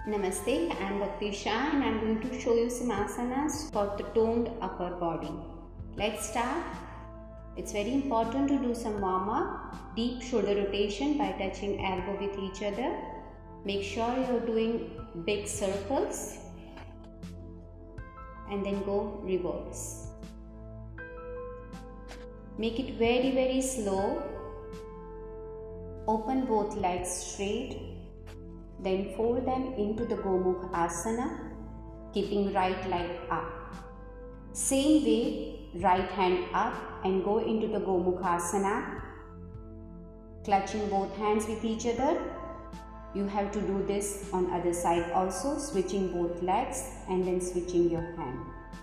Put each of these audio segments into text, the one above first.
Namaste, I am Bhakti Shah and I am going to show you some asanas for the toned upper body. Let's start. It's very important to do some warm-up, deep shoulder rotation by touching elbow with each other. Make sure you're doing big circles and then go reverse. Make it very slow. Open both legs straight. Then fold them into the Gomukha Asana, keeping right leg up. Same way, right hand up and go into the Gomukha Asana, clutching both hands with each other. You have to do this on other side also, switching both legs and then switching your hand.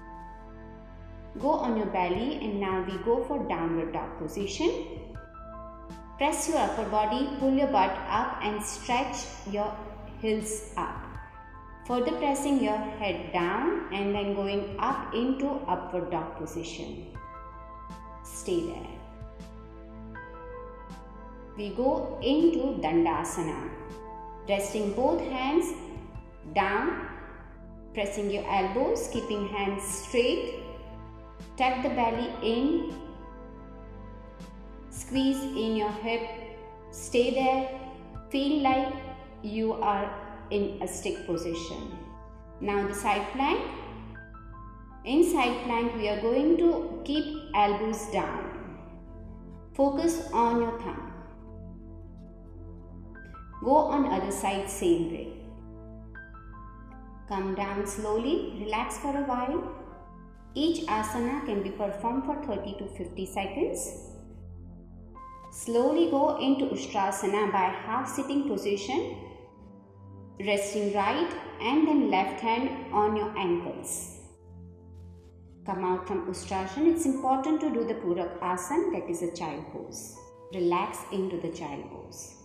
Go on your belly and now we go for downward dog position. Press your upper body, pull your butt up and stretch your heels up. Further pressing your head down and then going up into upward dog position. Stay there. We go into Dandasana. Resting both hands down, pressing your elbows, keeping hands straight. Tuck the belly in. Squeeze in your hip. Stay there. Feel like you are in a stick position. Now the side plank. In side plank we are going to keep elbows down. Focus on your thumb. Go on other side same way. Come down slowly, relax for a while. Each asana can be performed for 30 to 50 seconds. Slowly go into Ustrasana by half sitting position, resting right and then left hand on your ankles. Come out from Ustrasana. It's important to do the Purak Asana, that is a child pose. Relax into the child pose.